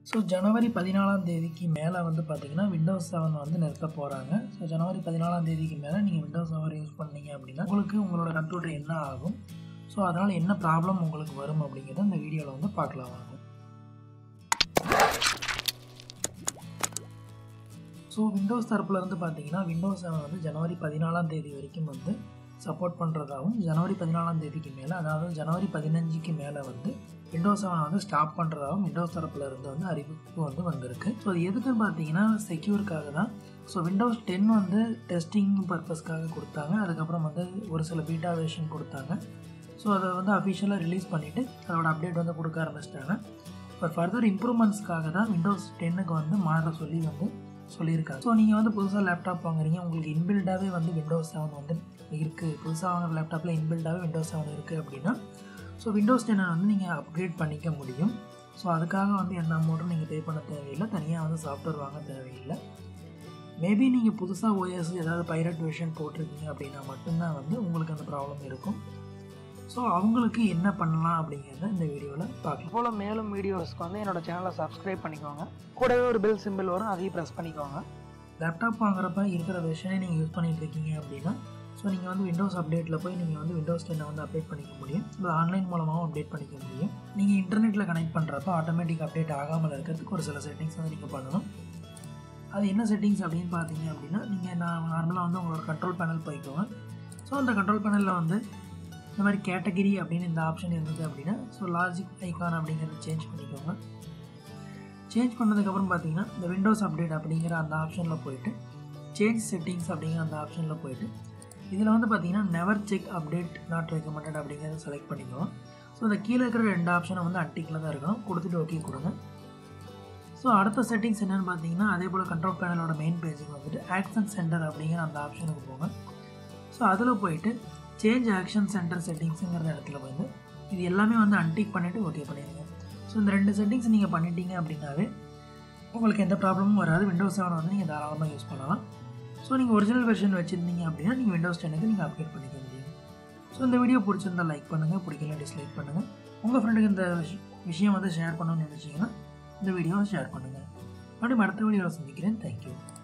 So ஜனவரி 14ஆம் தேதிக்கு மேலே வந்து பார்த்தீங்கன்னா விண்டோஸ் 7 வந்து நிறுத்த போகிறாங்க. ஸோ ஜனவரி 14ஆம் தேதிக்கு மேலே நீங்கள் விண்டோஸ் 7 யூஸ் பண்ணீங்க அப்படின்னா உங்களுக்கு உங்களோட கம்ப்யூட்டர் என்ன ஆகும், ஸோ அதனால் என்ன ப்ராப்ளம் உங்களுக்கு வரும் அப்படிங்கிறத இந்த வீடியோவில் வந்து பார்க்கலாம் வாங்க. ஸோ விண்டோஸ் தரப்பில் இருந்து பார்த்தீங்கன்னா விண்டோஸ் 7 வந்து ஜனவரி 14ஆம் தேதி வரைக்கும் வந்து சப்போர்ட் பண்ணுறதாகவும், ஜனவரி 14ஆம் தேதிக்கு மேலே அதாவது ஜனவரி 15க்கு மேலே வந்து விண்டோஸ் 7 வந்து ஸ்டாப் பண்ணுறதாகவும் விண்டோஸ் தரப்பில் இருந்து வந்து அறிவிப்பு வந்து வந்திருக்கு. ஸோ அது எதுக்குன்னு பார்த்தீங்கன்னா செக்யூருக்காக தான். ஸோ விண்டோஸ் 10 வந்து டெஸ்டிங் பர்பஸ்க்காக கொடுத்தாங்க. அதுக்கப்புறம் வந்து ஒரு சில பீட்டா வெர்ஷன் கொடுத்தாங்க. ஸோ அதை வந்து அஃபிஷியலாக ரிலீஸ் பண்ணிவிட்டு அதோட அப்டேட் வந்து கொடுக்க ஆரம்பிச்சிட்டாங்க. இப்போ ஃபர்தர் இம்ப்ரூவ்மெண்ட்ஸ்க்காக தான் விண்டோஸ் 10க்கு வந்து மாற சொல்லி வந்து சொல்லியிருக்காங்க. ஸோ நீங்கள் வந்து புதுசாக லேப்டாப் வாங்குறீங்க, உங்களுக்கு இன்பில்டாகவே வந்து விண்டோஸ் 7 வந்து இருக்குது, புதுசாக வாங்குற லேப்டாப்பில் இன்பில்டாகவே விண்டோஸ் 7 இருக்குது அப்படின்னா ஸோ விண்டோஸ் 10 வந்து நீங்கள் அப்கிரேட் பண்ணிக்க முடியும். ஸோ அதுக்காக வந்து எந்த அமௌண்ட்டும் நீங்கள் பே பண்ண தேவையில்லை, தனியாக வந்து சாஃப்ட்வேர் வாங்க தேவையில்லை. மேபி நீங்கள் புதுசாக ஓஎஸ் ஏதாவது பைரட் வெர்ஷன் போட்டிருக்கீங்க அப்படின்னா மட்டும்தான் வந்து உங்களுக்கு அந்த ப்ராப்ளம் இருக்கும். ஸோ அவங்களுக்கு என்ன பண்ணலாம் அப்படிங்கிறத இந்த வீடியோவில் பார்க்கலாம். போல் மேலும் வீடியோஸ்க்கு வந்து என்னோடய சேனலை சப்ஸ்கிரைப் பண்ணிக்கோங்க, கூடவே ஒரு பெல் சிம்பிள் வரும், அதையும் ப்ரெஸ் பண்ணிக்கோங்க. லேப்டாப் வாங்குறப்ப இருக்கிற வெர்ஷனே நீங்கள் யூஸ் பண்ணிகிட்டு இருக்கீங்க அப்படின்னா ஸோ நீங்கள் வந்து விண்டோஸ் அப்டேட்டில் போய் நீங்கள் வந்து விண்டோஸ் 10 வந்து அப்டேட் பண்ணிக்க முடியும். இல்லை ஆன்லைன் மூலமாகவும் அப்டேட் பண்ணிக்க முடியும். நீங்கள் இன்டர்நெட்டில் கனெக்ட் பண்ணுறப்ப ஆட்டோமேட்டிக் அப்டேட் ஆகாமல் இருக்கிறதுக்கு ஒரு சில செட்டிங்ஸ் வந்து நீங்கள் பண்ணணும். அது என்ன செட்டிங்ஸ் அப்படின்னு பார்த்தீங்க அப்படின்னா நீங்கள் நார்மலாக வந்து உங்களோட கண்ட்ரோல் பேனல் போய்க்கோங்க. ஸோ அந்த கண்ட்ரோல் பேனலில் வந்து இந்த மாதிரி கேட்டகிரி அப்படின்னு இந்த ஆப்ஷன் இருந்தது அப்படின்னா ஸோ லாஜிக் ஐகான் அப்படிங்கிறத சேஞ்ச் பண்ணிக்கோங்க. சேஞ்ச் பண்ணதுக்கப்புறம் பார்த்தீங்கன்னா இந்த விண்டோஸ் அப்டேட் அப்படிங்கிற அந்த ஆப்ஷனில் போயிட்டு சேஞ்ச் செட்டிங்ஸ் அப்படிங்கிற அந்த ஆப்ஷனில் போயிட்டு இதில் வந்து பார்த்தீங்கன்னா never check update not recommended அப்படிங்கிறத செலக்ட் பண்ணிக்கோங்க. ஸோ இந்த கீழே இருக்கிற ரெண்டு ஆப்ஷனை வந்து அன்டிக்கில் தான் இருக்கணும், கொடுத்துட்டு ஓகே கொடுங்க. ஸோ அடுத்த செட்டிங்ஸ் என்னென்னு பார்த்தீங்கன்னா அதே போல் கண்ட்ரோல் பேனலோட மெயின் பேஜுக்கு வந்துட்டு ஆக்ஷன் சென்டர் அப்படிங்கிற அந்த ஆப்ஷனுக்கு போங்க. ஸோ அதில் போயிட்டு சேஞ்ச் ஆக்ஷன் சென்டர் செட்டிங்ஸுங்கிற இடத்துல வந்து இது எல்லாமே வந்து அன்டிக் பண்ணிவிட்டு ஓகே பண்ணிடுங்க. ஸோ இந்த ரெண்டு செட்டிங்ஸ் நீங்கள் பண்ணிட்டீங்க அப்படின்னாவே உங்களுக்கு எந்த ப்ராப்ளமும் வராது. விண்டோஸ் 7 வந்து நீங்கள் தாராளமாக யூஸ் பண்ணலாம். ஸோ நீங்கள் ஒரிஜினல் வெர்ஷன் வச்சுருந்தீங்க அப்படின்னா நீங்கள் விண்டோஸ் 10க்கு நீங்கள் அப்டேட் பண்ணிக்க முடியும். ஸோ இந்த வீடியோ பிடிச்சிருந்தால் லைக் பண்ணுங்கள், பிடிக்கல டிஸ்லைக் பண்ணுங்கள். உங்கள் ஃப்ரெண்டுக்கு இந்த விஷயம் வந்து ஷேர் பண்ணணும்னு நினச்சிங்கன்னா இந்த வீடியோவை ஷேர் பண்ணுங்கள். மறுபடியும் அடுத்த வீடியோவில் சந்திக்கிறேன். தேங்க்யூ.